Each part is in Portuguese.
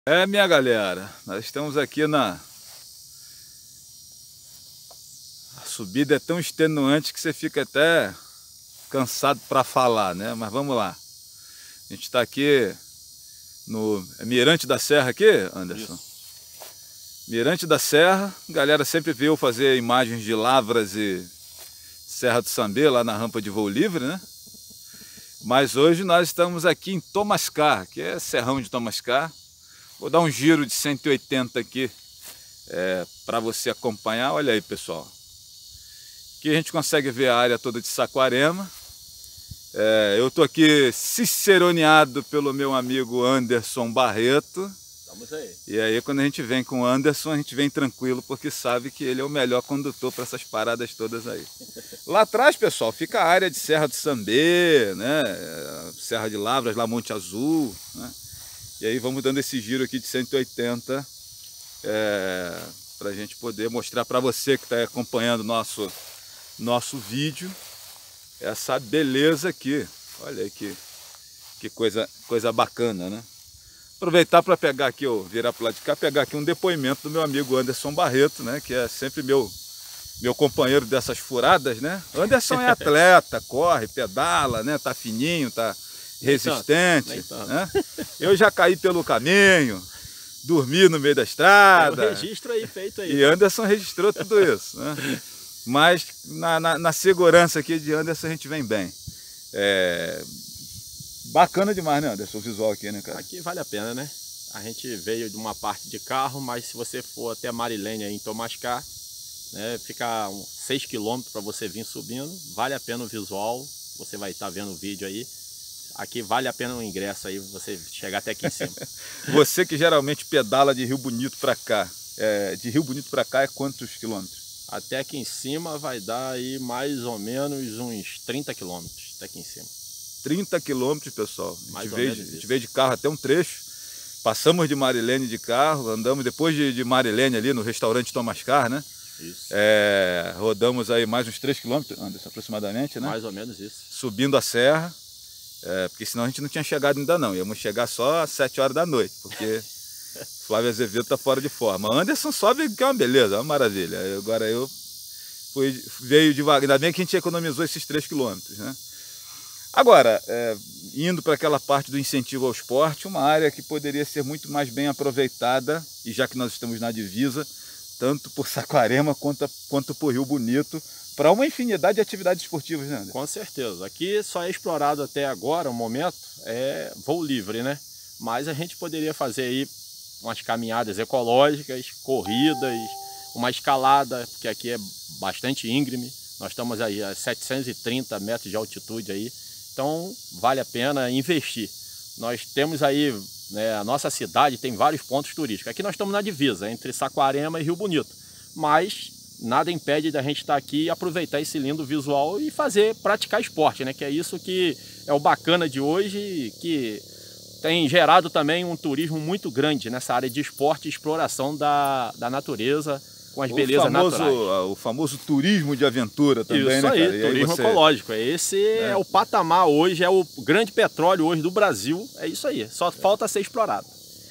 Minha galera, nós estamos aqui A subida é tão extenuante que você fica até cansado para falar, né? Mas vamos lá. A gente está aqui no Mirante da Serra aqui, Anderson? Isso. Mirante da Serra, a galera sempre viu fazer imagens de Lavras e Serra do Sambê, lá na rampa de voo livre, né? Mas hoje nós estamos aqui em Tomascar, que é Serrão de Tomascar. Vou dar um giro de 180 aqui para você acompanhar. Olha aí, pessoal. Aqui a gente consegue ver a área toda de Saquarema. Eu estou aqui ciceroneado pelo meu amigo Anderson Barreto. Estamos aí. E aí quando a gente vem com o Anderson, a gente vem tranquilo, porque sabe que ele é o melhor condutor para essas paradas todas aí. Lá atrás, pessoal, fica a área de Serra do Sambê, né? Serra de Lavras, lá Monte Azul, né? E aí vamos dando esse giro aqui de 180 para a gente poder mostrar para você que está acompanhando nosso vídeo essa beleza aqui. Olha aí que coisa bacana, né? Aproveitar para pegar aqui, virar para lá de cá, pegar aqui um depoimento do meu amigo Anderson Barreto, né? Que é sempre meu companheiro dessas furadas, né? Anderson é atleta, corre, pedala, né? Tá fininho, tá resistente, né? Eu já caí pelo caminho, dormi no meio da estrada. Tem um registro aí feito aí. E Anderson registrou tudo isso, né? Mas na segurança aqui de Anderson a gente vem bem. Bacana demais, né, Anderson, o visual aqui, né, cara? Aqui vale a pena, né? A gente veio de uma parte de carro, mas se você for até Marilene aí em Tomascar, né, fica uns 6 km para você vir subindo, vale a pena o visual, você vai estar vendo o vídeo aí. Aqui vale a pena o ingresso aí, você chegar até aqui em cima. Você que geralmente pedala de Rio Bonito para cá, de Rio Bonito para cá é quantos quilômetros? Até aqui em cima vai dar aí mais ou menos uns 30 quilômetros até aqui em cima. 30 quilômetros, pessoal. A gente veio de carro até um trecho, passamos de Marilene de carro, andamos depois de Marilene ali no restaurante Tomascar, né? Isso. Rodamos aí mais uns 3 quilômetros, Anderson, aproximadamente, né? Mais ou menos isso. Subindo a serra, porque senão a gente não tinha chegado ainda não, íamos chegar só às 7 horas da noite, porque Flávio Azevedo tá fora de forma. Anderson sobe, que é uma beleza, é uma maravilha. Agora veio devagar, ainda bem que a gente economizou esses 3 quilômetros, né? Agora, indo para aquela parte do incentivo ao esporte, uma área que poderia ser muito mais bem aproveitada, e já que nós estamos na divisa, tanto por Saquarema quanto por Rio Bonito, para uma infinidade de atividades esportivas, né, André? Com certeza. Aqui só é explorado até agora, o momento, é voo livre, né? Mas a gente poderia fazer aí umas caminhadas ecológicas, corridas, uma escalada, porque aqui é bastante íngreme. Nós estamos aí a 730 metros de altitude aí. Então, vale a pena investir. Nós temos aí, né, a nossa cidade tem vários pontos turísticos. Aqui nós estamos na divisa, entre Saquarema e Rio Bonito. Mas nada impede da gente estar aqui e aproveitar esse lindo visual e praticar esporte, né? Que é isso que é o bacana de hoje, que tem gerado também um turismo muito grande nessa área de esporte e exploração da natureza, com as belezas naturais. O famoso turismo de aventura também, isso, né, aí, cara? turismo ecológico. Esse é o patamar hoje, é o grande petróleo hoje do Brasil. É isso aí, só falta ser explorado.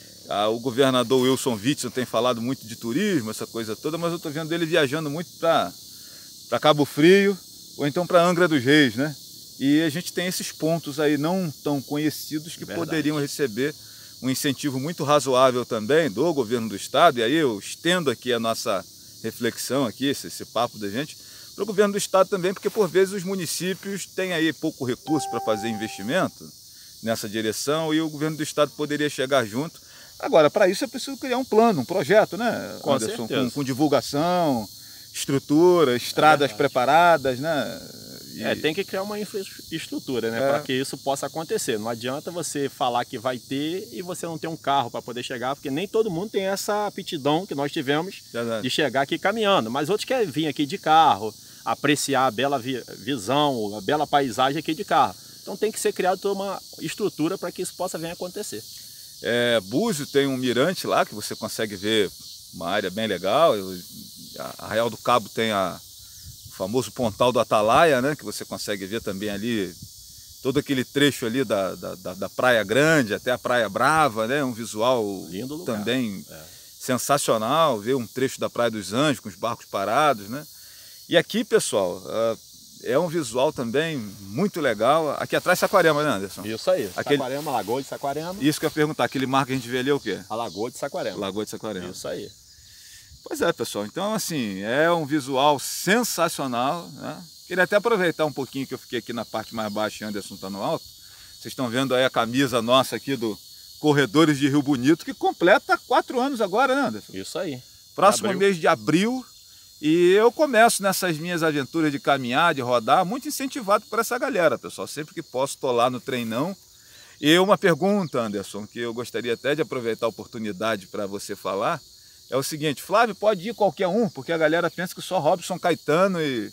O governador Wilson Witzel tem falado muito de turismo, essa coisa toda, mas eu estou vendo ele viajando muito para Cabo Frio ou então para Angra dos Reis, né? E a gente tem esses pontos aí não tão conhecidos que poderiam receber um incentivo muito razoável também do governo do estado. E aí eu estendo aqui a nossa reflexão aqui, esse papo da gente, para o governo do estado também, porque por vezes os municípios têm aí pouco recurso para fazer investimento nessa direção e o governo do estado poderia chegar junto. Agora, para isso é preciso criar um plano, um projeto, né, Anderson? Com divulgação, estrutura, estradas preparadas, né? Tem que criar uma infraestrutura, né, para que isso possa acontecer. Não adianta você falar que vai ter e você não ter um carro para poder chegar, porque nem todo mundo tem essa aptidão que nós tivemos de chegar aqui caminhando. Mas outros querem vir aqui de carro, apreciar a bela visão, a bela paisagem aqui de carro. Então tem que ser criada toda uma estrutura para que isso possa vir a acontecer. Búzios tem um mirante lá que você consegue ver uma área bem legal. Arraial do Cabo tem o famoso Pontal do Atalaia, né, que você consegue ver também ali todo aquele trecho ali da Praia Grande até a Praia Brava, né? Um visual Lindo lugar. também sensacional, ver um trecho da Praia dos Anjos com os barcos parados, né? E aqui, pessoal, é um visual também muito legal. Aqui atrás Saquarema, né, Anderson? Isso aí, Saquarema, Lagoa de Saquarema. Isso que eu ia perguntar, aquele mar que a gente vê ali é o quê? A Lagoa de Saquarema. Lagoa de Saquarema. Isso aí. Pois é, pessoal, então assim, é um visual sensacional, né? Queria até aproveitar um pouquinho que eu fiquei aqui na parte mais baixa e Anderson está no alto. Vocês estão vendo aí a camisa nossa aqui do Corredores de Rio Bonito, que completa 4 anos agora, né, Anderson? Isso aí. Próximo mês de abril. E eu começo nessas minhas aventuras de caminhar, de rodar, muito incentivado por essa galera, pessoal. Sempre que posso, estou lá no treinão. E uma pergunta, Anderson, que eu gostaria até de aproveitar a oportunidade para você falar, é o seguinte: Flávio, pode ir qualquer um, porque a galera pensa que só Robson Caetano e,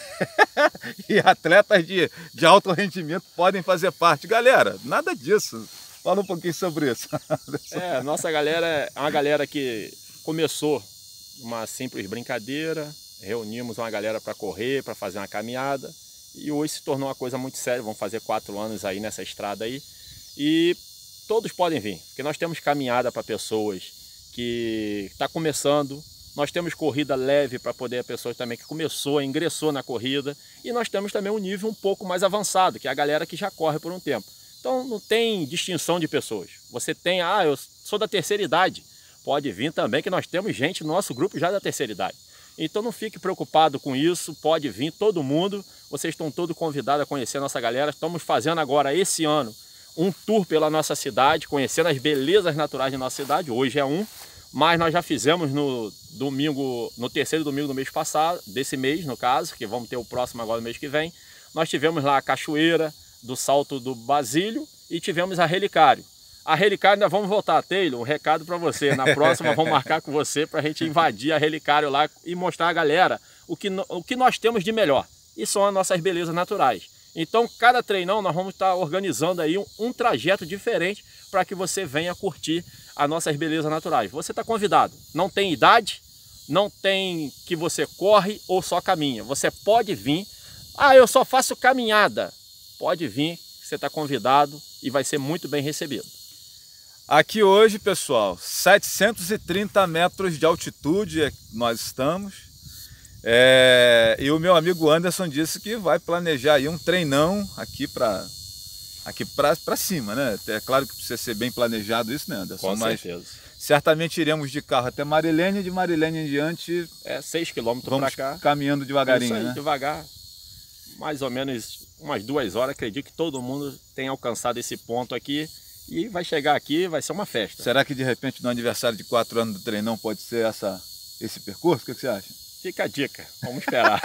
e atletas de alto rendimento podem fazer parte. Galera, nada disso. Fala um pouquinho sobre isso. Nossa galera é uma galera que começou uma simples brincadeira, reunimos uma galera para correr, para fazer uma caminhada, e hoje se tornou uma coisa muito séria. Vamos fazer 4 anos aí nessa estrada aí, e todos podem vir, porque nós temos caminhada para pessoas que está começando, nós temos corrida leve para poder a pessoa também que começou, ingressou na corrida, e nós temos também um nível um pouco mais avançado, que é a galera que já corre por um tempo. Então não tem distinção de pessoas. Você tem, eu sou da terceira idade, pode vir também, que nós temos gente no nosso grupo já da terceira idade. Então não fique preocupado com isso, pode vir todo mundo, vocês estão todos convidados a conhecer a nossa galera. Estamos fazendo agora, esse ano, um tour pela nossa cidade, conhecendo as belezas naturais da nossa cidade. Hoje é mas nós já fizemos no terceiro domingo do mês passado, desse mês no caso, que vamos ter o próximo agora no mês que vem. Nós tivemos lá a cachoeira do Salto do Basílio e tivemos a Relicário. A Relicário ainda vamos voltar, Taylor, um recado para você. Na próxima vamos marcar com você para a gente invadir a Relicário lá e mostrar a galera o que nós temos de melhor. E são as nossas belezas naturais. Então, cada treinão nós vamos estar organizando aí um trajeto diferente para que você venha curtir as nossas belezas naturais. Você está convidado. Não tem idade, não tem que você corre ou só caminha. Você pode vir. Eu só faço caminhada. Pode vir, você está convidado e vai ser muito bem recebido. Aqui hoje, pessoal, 730 metros de altitude nós estamos. E o meu amigo Anderson disse que vai planejar aí um treinão aqui para cima, né? É claro que precisa ser bem planejado isso, né, Anderson? Com certeza. Certamente iremos de carro até Marilene e de Marilene em diante... 6 quilômetros para cá. Caminhando devagarinho, isso aí, né? Devagar. Mais ou menos umas 2 horas, acredito que todo mundo tenha alcançado esse ponto aqui. E vai chegar aqui, vai ser uma festa. Será que de repente no aniversário de 4 anos do treinão pode ser esse percurso? O que você acha? Fica a dica, vamos esperar.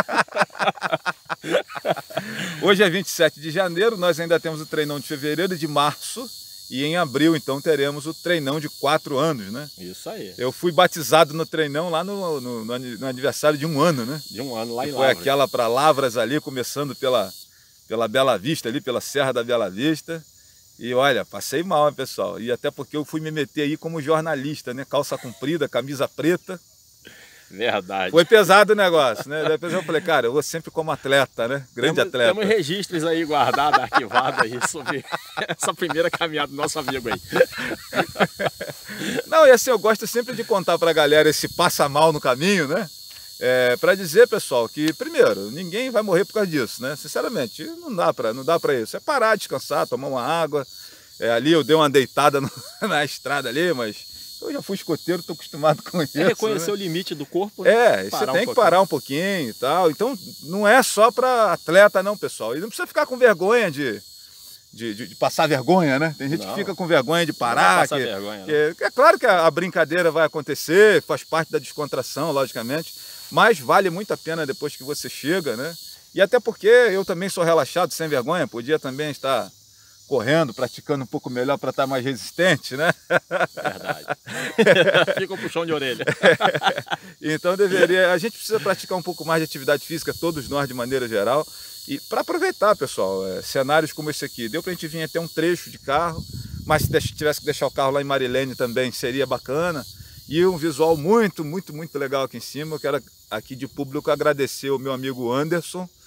Hoje é 27 de janeiro, nós ainda temos o treinão de fevereiro e de março. E em abril, então, teremos o treinão de 4 anos, né? Isso aí. Eu fui batizado no treinão lá no aniversário de 1 ano, né? De 1 ano lá em Lavras. Foi aquela para Lavras ali, começando pela Bela Vista ali, pela Serra da Bela Vista. E olha, passei mal, hein, pessoal. E até porque eu fui me meter aí como jornalista, né? Calça comprida, camisa preta. Verdade. Foi pesado o negócio, né? Depois eu falei, cara, eu vou sempre como atleta, né? Grande atleta. Temos registros aí guardados, arquivados aí sobre essa primeira caminhada do nosso amigo aí. Não, e assim, eu gosto sempre de contar pra galera esse passa mal no caminho, né? Para dizer, pessoal, que primeiro, ninguém vai morrer por causa disso, né? Sinceramente, não dá pra isso. É parar, descansar, tomar uma água. Ali eu dei uma deitada na estrada ali, mas eu já fui escoteiro, tô acostumado com isso. Reconhecer, né, o limite do corpo. Né? Você tem que parar um pouquinho e tal. Então, não é só para atleta não, pessoal. E não precisa ficar com vergonha de passar vergonha, né? Tem gente que fica com vergonha de parar. É claro que a brincadeira vai acontecer, faz parte da descontração, logicamente. Mas vale muito a pena depois que você chega, né? E até porque eu também sou relaxado, sem vergonha, podia também estar correndo, praticando um pouco melhor para estar mais resistente, né? Verdade. Fica um puxão de orelha. Então a gente precisa praticar um pouco mais de atividade física, todos nós de maneira geral, e para aproveitar, pessoal, cenários como esse aqui. Deu para a gente vir até um trecho de carro, mas se tivesse que deixar o carro lá em Marilene também seria bacana. E um visual muito, muito, muito legal aqui em cima. Eu quero aqui de público agradecer o meu amigo Anderson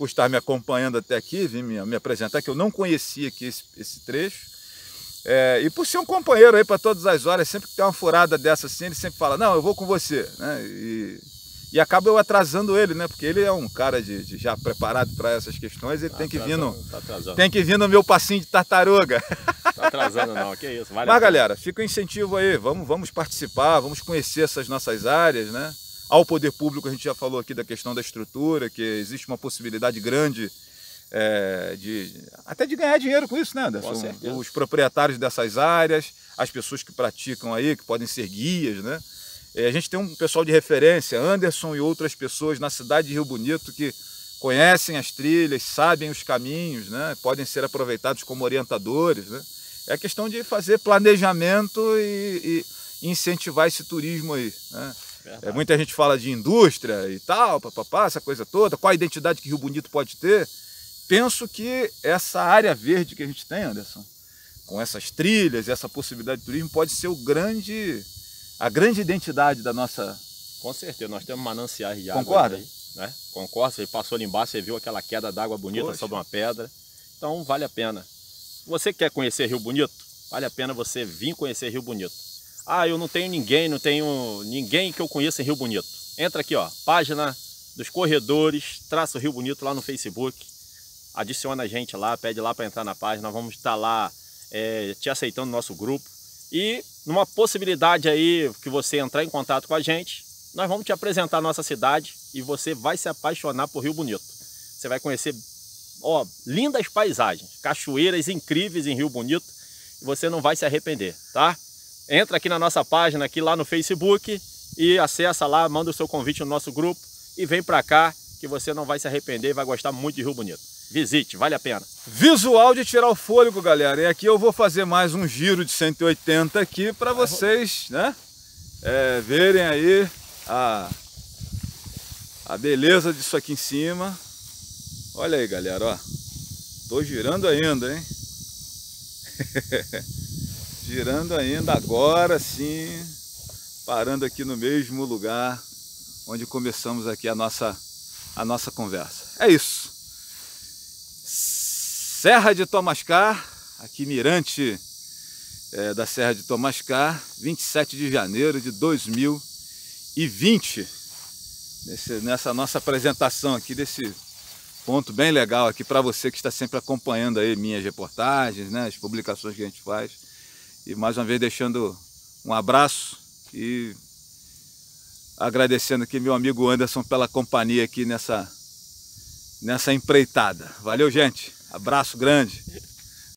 por estar me acompanhando até aqui, vim me apresentar, que eu não conhecia aqui esse trecho. E por ser um companheiro aí para todas as horas, sempre que tem uma furada dessa assim, ele sempre fala, não, eu vou com você, né? E acaba eu atrasando ele, né? Porque ele é um cara já preparado para essas questões, ele tem que vir no meu passinho de tartaruga. Tá atrasando não, que isso. Mas galera, fica o incentivo aí, vamos participar, vamos conhecer essas nossas áreas, né? Ao poder público, a gente já falou aqui da questão da estrutura, que existe uma possibilidade grande até de ganhar dinheiro com isso, né, Anderson? Os proprietários dessas áreas, as pessoas que praticam aí, que podem ser guias, né? A gente tem um pessoal de referência, Anderson e outras pessoas na cidade de Rio Bonito que conhecem as trilhas, sabem os caminhos, né? Podem ser aproveitados como orientadores, né? É questão de fazer planejamento e incentivar esse turismo aí, né? Muita gente fala de indústria e tal, papapá, essa coisa toda, qual a identidade que Rio Bonito pode ter. Penso que essa área verde que a gente tem, Anderson, com essas trilhas, essa possibilidade de turismo, pode ser a grande identidade da nossa... Com certeza, nós temos mananciais de água. Concorda? Aí, né? Concorda, você passou ali embaixo, você viu aquela queda d'água bonita sobre uma pedra. Então vale a pena. Você quer conhecer Rio Bonito? Vale a pena você vir conhecer Rio Bonito. Ah, eu não tenho ninguém que eu conheça em Rio Bonito. Entra aqui, ó, página dos corredores, traço Rio Bonito lá no Facebook. Adiciona a gente lá, pede lá para entrar na página, nós vamos estar lá te aceitando no nosso grupo. E numa possibilidade aí que você entrar em contato com a gente, nós vamos te apresentar a nossa cidade e você vai se apaixonar por Rio Bonito. Você vai conhecer, ó, lindas paisagens, cachoeiras incríveis em Rio Bonito e você não vai se arrepender, tá? Entra aqui na nossa página, aqui lá no Facebook e acessa lá, manda o seu convite no nosso grupo e vem pra cá que você não vai se arrepender e vai gostar muito de Rio Bonito. Visite, vale a pena. Visual de tirar o fôlego, galera. E aqui eu vou fazer mais um giro de 180 aqui para vocês, né? Verem aí a beleza disso aqui em cima. Olha aí, galera, ó. Tô girando ainda, hein? Girando ainda agora sim, parando aqui no mesmo lugar onde começamos aqui a nossa conversa. É isso. Serra de Tomascar, aqui mirante da Serra de Tomascar, 27 de janeiro de 2020. Nessa nossa apresentação aqui desse ponto bem legal aqui para você que está sempre acompanhando aí minhas reportagens, né, as publicações que a gente faz. E mais uma vez deixando um abraço e agradecendo aqui meu amigo Anderson pela companhia aqui nessa empreitada. Valeu, gente! Abraço grande!